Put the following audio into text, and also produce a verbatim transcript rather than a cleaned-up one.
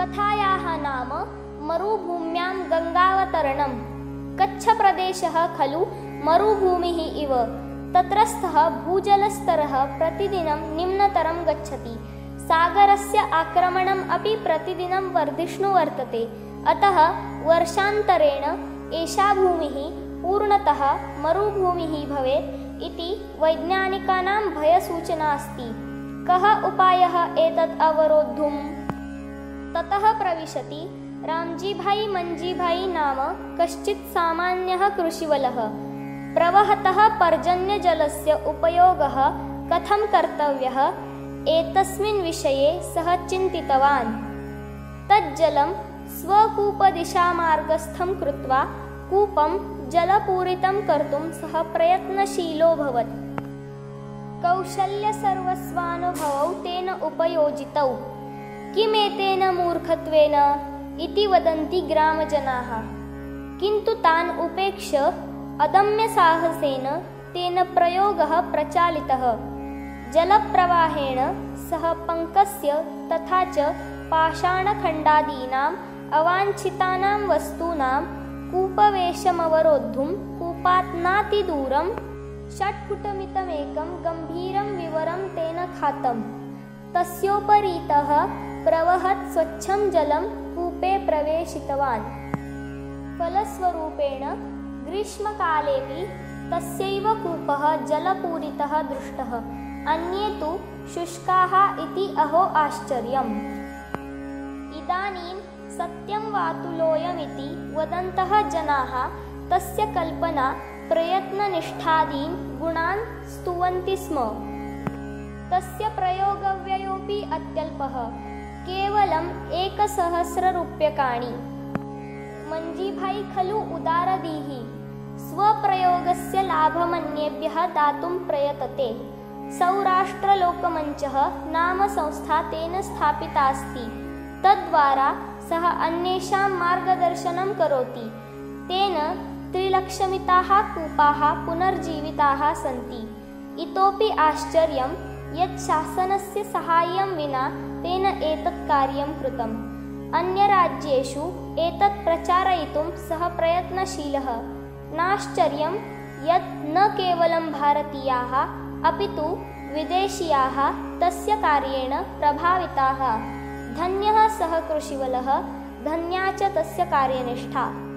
कथायाः नाम मरुभूम्यां गङ्गावतरणम्। कच्छप्रदेशः खलु मरुभूमिः इव। तत्रस्थः भूजलस्तरः प्रतिदिनं निम्नतरं गच्छति। सागरस्य आक्रमणम् अपि प्रतिदिनं वर्धिष्णु वर्तते। अतः वर्षान्तरेण एषा भूमिः पूर्णतः मरुभूमिः भवेत् इति वैज्ञानिकानां भयसूचना अस्ति। कः उपायः एतत् अवरोद्धुम्? ततः प्रविशति रामजीभाई मंजीभाई नाम कश्चित् सामान्यः कृषिवलः। प्रवहतः पर्जन्यजलस्य उपयोगः कथं कर्तव्यः एतस्मिन् विषये सः चिन्तितवान्। तज्जलं स्वकूपदिशामार्गस्थं कृत्वा कूपं जलपूरितं कर्तुं सः प्रयत्नशीलोऽभवत्। कौशल्यसर्वस्वानुभवौ तेन उपयोजितौ। किमेतेन मूर्खत्वेन इति वदन्ति ग्रामजनाः। किन्तु तान् उपेक्ष्य अदम्यसाहसेन तेन प्रयोगः प्रचालितः। जलप्रवाहेण सह पङ्कस्य तथा च पाषाणखण्डादीनाम् अवाञ्छितानां वस्तूनां कूपवेशमवरोद्धुं कूपात् नातिदूरं षट्फुटमितमेकं गम्भीरं विवरं तेन खातम्। तस्योपरितः प्रवहत् स्वच्छं जलं कूपे प्रवेशितवान्। फलस्वरूपेण ग्रीष्मकालेऽपि तस्यैव कूपः जलपूरितः दृष्टः। अन्ये तु शुष्काः इति अहो आश्चर्यम्। इदानीं सत्यं वातुलोऽयमिति वदन्तः जनाः तस्य कल्पना प्रयत्ननिष्ठादीन् गुणान् स्तुवन्ति स्म। तस्य प्रयोगव्ययोऽपि अत्यल्पः, केवलम् एकसहस्ररूप्यकाणि। मंजीभाई खलु उदारदीः, स्वप्रयोगस्य लाभमन्येभ्यः दातुं प्रयतते। सौराष्ट्रलोकमञ्चः नाम संस्था तेन स्थापिता अस्ति। तद्वारा सः अन्येषां मार्गदर्शनं करोति। तेन त्रिलक्षमिताः कूपाः पुनर्जीविताः सन्ति। इतोपि आश्चर्यं यत् शासनस्य साहाय्यं विना तेन एतत् कार्यं कृतम्। अन्यराज्येषु एतत् प्रचारयितुं सः प्रयत्नशीलः। नाश्चर्यं यत् न केवलं भारतीयाः अपि तु विदेशीयाः तस्य कार्येण प्रभाविताः। धन्यः सः कृषिवलः, धन्या च तस्य कार्यनिष्ठा।